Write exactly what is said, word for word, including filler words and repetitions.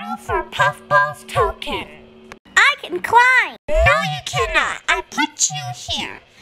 battle for Puffball's token. I can climb. No, you cannot. I put you here.